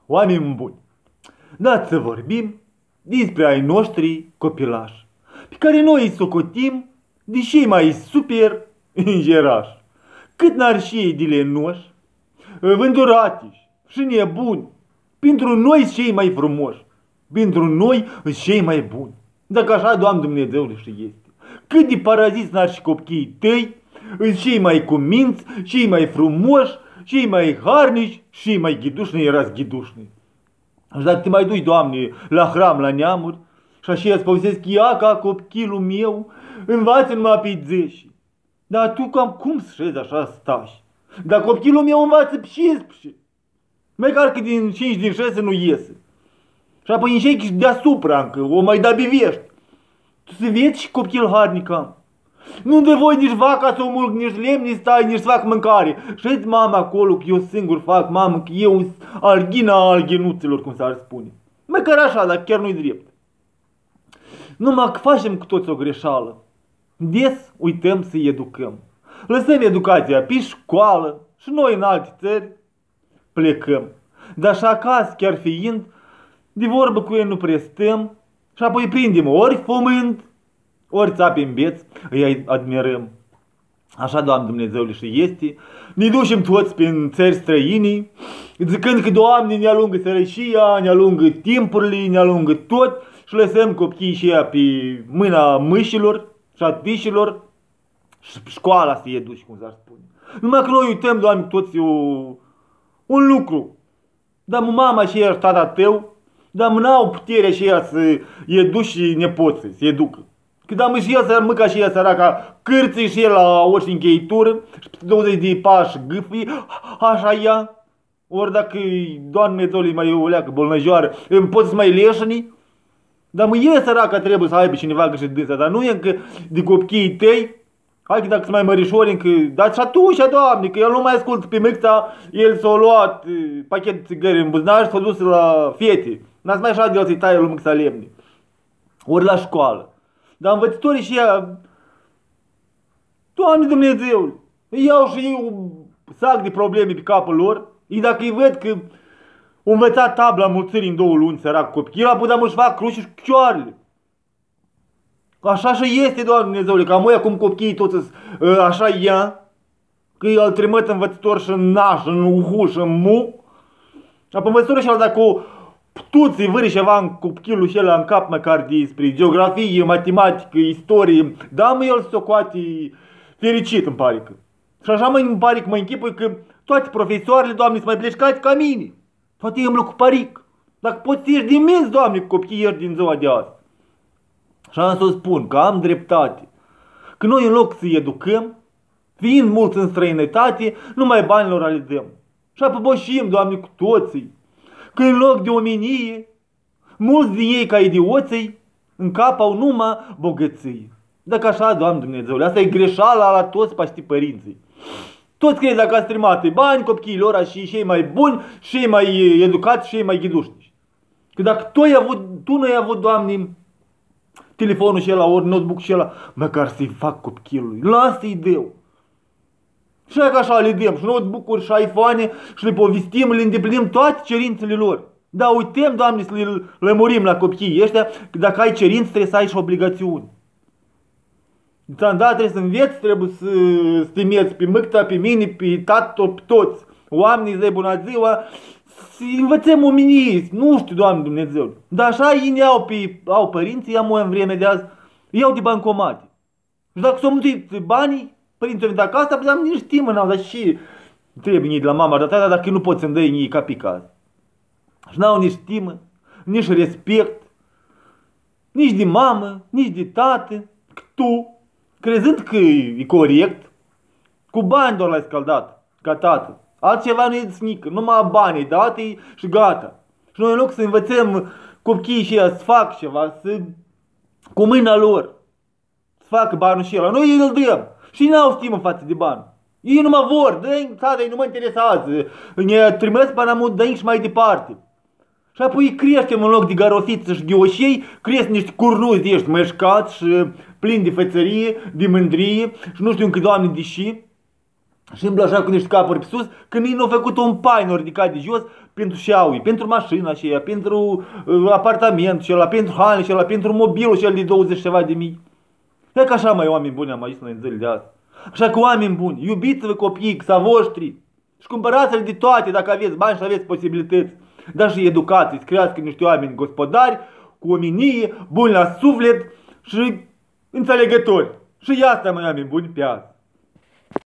oameni buni, dați să vorbim despre ai noștri copilași, pe care noi îi socotim de cei mai super îngerași. Cât n-ar și ei de lenoși, vânduratiși și nebuni, pentru noi cei mai frumoși, pentru noi cei mai buni. Dacă așa, Doamne Dumnezeule, și este. Cât de paraziți n-ar și copiii tăi, cei mai cuminți, cei mai frumoși, cei mai harnici, cei mai ghidușni erați ghidușni. Și dacă te mai duci, Doamne, la hram, la neamuri, și așa îți povestesc, ia ca copilul meu, învață numai pe zeși. Dar tu cam cum să șezi așa stași? Dar copilul meu învață pe 16. Măcar că din 5 din 6 nu iese. Și apoi înșechi deasupra încă, o mai da bivești. Tu să vezi și copil harnic am. Nu de voi nici vaca să o mulg, nici lemn, nici stai, nici să fac mâncare. Și mama acolo că eu singur fac, mamă, că eu alghina alghinuților, cum s-ar spune. Măcar așa, dar chiar nu-i drept. Numai că facem cu toți o greșeală. Des uităm să-i educăm. Lăsăm educația pe școală și noi în alte țări plecăm. Dar și acasă, chiar fiind, de vorbă cu ei nu prestăm și apoi prindem ori fumând, ori țapi în beț, îi admirăm. Așa, Doamne Dumnezeule, și este. Ne ducem toți prin țări străini, zicând că, Doamne, ne alungă sărășia, ne alungă timpurile, ne alungă tot și lăsăm copiii și ea pe mâna mâșilor și a tișilor și școala să e duci, cum s-ar spune. Numai că noi uităm, Doamne, toți un lucru. Dar mama și ea și tata tău, dar n-au puterea și ea să educi nepoții, să educă. Că da, și el să mânca și el săraca cârții și el la orice încheitură și pe 20 de pași gâfii, așa ea. Ori dacă, Doamne Dumnezeule, mai o leacă bolnăjoară, poți să mai leșini. Dar el săraca trebuie să aibă cineva gâșit dânsa, dar nu e încă de copiii tăi. Hai că dacă sunt mai mărișori încă, dar și atunci, Doamne, că el nu mai ascultă pe măița, el s-a luat pachet de țigări în buzunar și s-a dus la fete. N-ați mai așa de el să-i taie lui măița lemne. Ori la școală. Dar învățătorii și ea, Doamne Dumnezeule, iau și ei un sac de probleme pe capul lor, și dacă îi văd că au învățat tabla mulțirii în 2 luni, sărac copii, el a putut să-și fac cruci și cioarele. Așa și este, Doamne Dumnezeule, că amoi acum copiii toți așa ea, că îl trimăt învățător și în naș, în uhu și în mu, și apoi învățătorul și-al dacă o putuți vâri ceva în copilul și ăla în cap măcar despre geografie, matematică, istorie, dar mă el s-o coate fericit, îmi pare că. Și așa îmi pare că mă închipui că toate profesoarele, Doamne, sunt mai pleșcați ca mine. Toate îmi cu paric. Dacă poți să ieși din minți, Doamne, cu copiii ieși din ziua de azi. Și am să spun că am dreptate. Că noi în loc să-i educăm, fiind mulți în străinătate, numai banilor le dăm. Și apăboșim, Doamne, cu toții. Că în loc de omenie, mulți din ei ca idioții, în cap au numai bogăție. Dacă așa, Doamne Dumnezeule, asta e greșeala la toți paștii părinții. Toți cred dacă ați trimate bani copiilor și cei mai buni, cei mai educați și cei mai ghiduști. Că dacă tu nu ai avut, Doamne, telefonul și ăla, ori notebook și ăla, măcar să-i fac copilului, lasă-i deu. Și că așa le dăm și notebook-uri și iPhone și le povestim, le îndeplinim toate cerințele lor. Dar uităm, Doamne, să le lămurim la copiii ăștia, că dacă ai cerințe trebuie să ai și obligațiuni. Da, trebuie să înveți, trebuie să stimeți pe mâcta, pe mine, pe tată, pe toți. Oamenii, zi, bună ziua, să învățăm omenie, nu știu, Doamne Dumnezeu. Dar așa ei au părinții, ia în vreme de azi, iau de bancomate. Și dacă s-au mulțit banii, părinții au venit acasă, păi am nici timp, n-au, dar și trebuie ei de la mama, dar tata, dacă nu poți să-mi dai ei ca pe casă. Și n-au nici stimă, nici respect, nici de mamă, nici de tată, că tu, crezând că e corect, cu bani doar l-ai scaldat, ca tată. Altceva nu e snică, numai banii date și gata. Și noi în loc să învățăm copiii și ea să facă ceva, cu mâna lor, să facă banul și ăla, noi îl dăm. Și n-au stimă față de bani. Ei nu mă vor, dă-i, tata, nu mă interesează. Ne trimis bani, dă-i și mai departe. Și apoi creștem în loc de garofiță și ghioșei, cresc niște curnuzi de ești mășcați și plini de fățărie, de mândrie și nu știu încă, Doamne, de și. și îmblă așa cu niște capuri pe sus, când ei n-au făcut un pai, n-au ridicat de jos pentru șaui, pentru mașina și ea, pentru apartament și ăla, pentru haine și ăla, pentru mobilul și el de 20 ceva de mii. E că așa, mai oameni buni am aici noi în zilele de azi. Așa că oameni buni, iubiți-vă copiii, sa voștri și cumpărați-le de toate dacă aveți bani și aveți posibilități. Dar și educați, să crească niște oameni gospodari, cu omenie, buni la suflet și înțelegători. Și asta, mai oameni buni, pe azi.